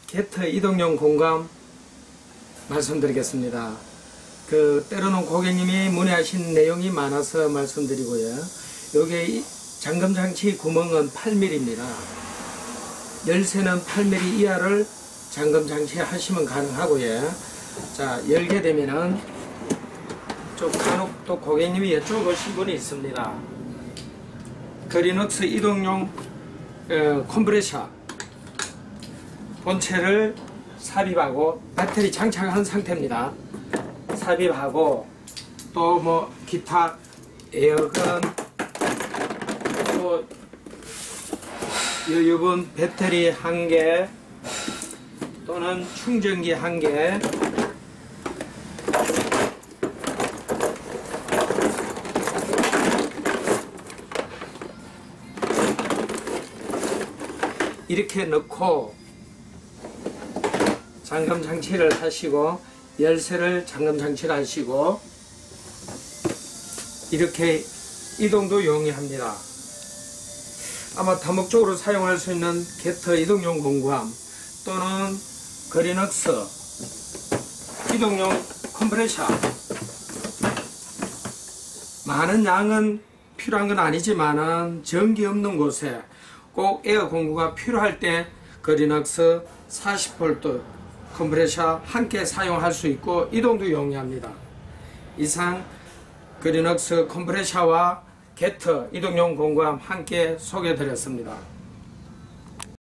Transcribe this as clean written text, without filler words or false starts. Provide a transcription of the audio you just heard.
게트 이동용 공감 말씀드리겠습니다. 때로는 고객님이 문의하신 내용이 많아서 말씀드리고요. 여기 잠금장치 구멍은 8mm입니다. 열쇠는 8mm 이하를 잠금장치 하시면 가능하고요. 자, 열게 되면은 간혹 또 고객님이 여쭤보신 분이 있습니다. 그리녹스 이동용 컴프레셔 본체를 삽입하고 배터리 장착한 상태입니다. 삽입하고 또 뭐 기타 에어건 또 여유분 배터리 1개 또는 충전기 1개 이렇게 넣고 잠금 장치를 하시고 열쇠를 잠금 장치를 하시고 이렇게 이동도 용이합니다. 아마 다목적으로 사용할 수 있는 게트 이동용 공구함 또는 그리녹스 이동용 컴프레셔 많은 양은 필요한 건 아니지만은 전기 없는 곳에 꼭 에어 공구가 필요할 때 그리녹스 40V 컴프레셔 함께 사용할 수 있고 이동도 용이합니다. 이상 그리녹스 컴프레셔와 게트 이동용 공구함 함께 소개해 드렸습니다.